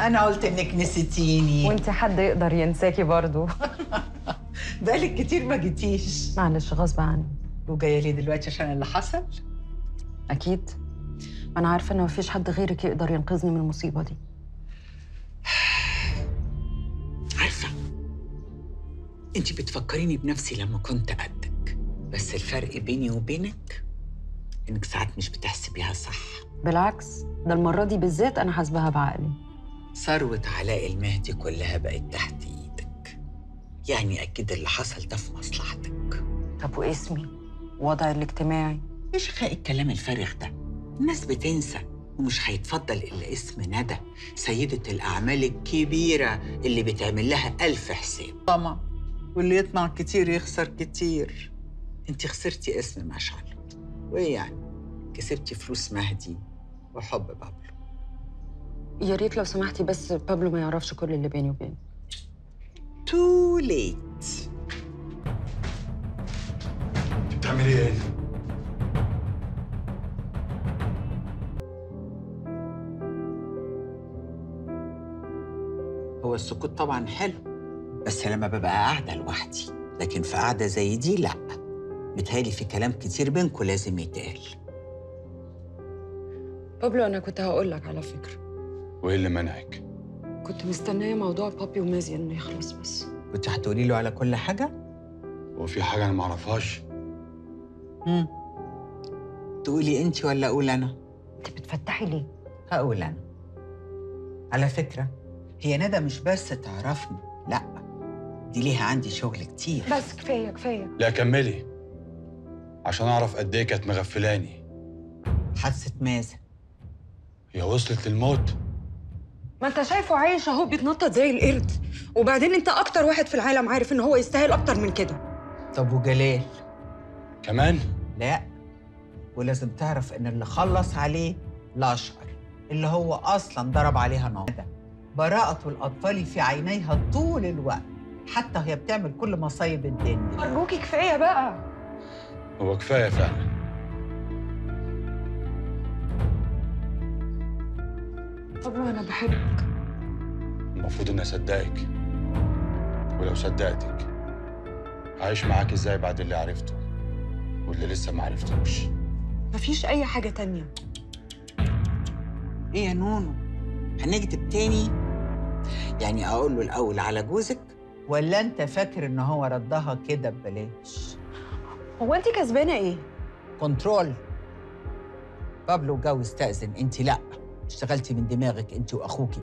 انا قلت انك نسيتيني. وانت حد يقدر ينساكي برضو؟ بقالك كتير ما جيتيش. معلش غصب عني. وجايه لي دلوقتي عشان اللي حصل؟ اكيد، ما انا عارفه ان مفيش حد غيرك يقدر ينقذني من المصيبه دي. عارفه، انت بتفكريني بنفسي لما كنت قدك، بس الفرق بيني وبينك انك ساعات مش بتحسبيها صح. بالعكس، ده المره دي بالذات انا حاسباها بعقلي. ثروة علاء المهدي كلها بقت تحت ايدك، يعني اكيد اللي حصل ده في مصلحتك. طب واسمي، وضعي الاجتماعي؟ ايش خاق الكلام الفارغ ده؟ الناس بتنسى، ومش هيتفضل الا اسم ندى، سيدة الأعمال الكبيرة اللي بتعمل لها ألف حساب. طبعا، واللي يطمع كتير يخسر كتير. انت خسرتي اسم مشعل، وايه يعني؟ كسبتي فلوس مهدي وحب بابلو. يا ريت لو سمحتي بس بابلو ما يعرفش كل اللي بيني وبينه. تو ليت. بتعملي ايه؟ هو السكوت طبعا حلو، بس لما ببقى قاعدة لوحدي، لكن في قاعدة زي دي لأ. بيتهيألي في كلام كتير بينكم لازم يتقال. بابلو، انا كنت هقول لك على فكره. وايه اللي منعك؟ كنت مستنيه موضوع بابي ومازي انه يخلص بس. كنت هتقولي له على كل حاجة؟ هو في حاجه انا ما اعرفهاش؟ تقولي انت ولا اقول انا؟ انت بتفتحي ليه؟ هقول انا. على فكرة، هي ندى مش بس تعرفني، لا، دي ليها عندي شغل كتير. بس كفايه كفايه. لا كملي، عشان اعرف قد ايه كانت مغفلاني. حادثة مازن. هي وصلت للموت؟ ما انت شايفه عايش اهو بيتنطط زي القرد، وبعدين انت اكتر واحد في العالم عارف ان هو يستاهل اكتر من كده. طب وجلال؟ كمان؟ لا، ولازم تعرف ان اللي خلص عليه الاشقر، اللي هو اصلا ضرب عليها نار. براءة الاطفال في عينيها طول الوقت، حتى وهي بتعمل كل مصايب الدنيا. ارجوكي كفايه بقى. هو كفايه فعلا. بابلو، انا بحبك. المفروض اني اصدقك، ولو صدقتك هعيش معاك ازاي بعد اللي عرفته واللي لسه ما عرفتوش؟ مفيش اي حاجه تانية. ايه يا نونو، هنكدب تاني؟ يعني اقول له الاول على جوزك، ولا انت فاكر ان هو ردها كده ببلاش؟ هو انت كسبانه ايه؟ كنترول. بابلو جو استأذن، انت لا، اشتغلتي من دماغك انت واخوكي.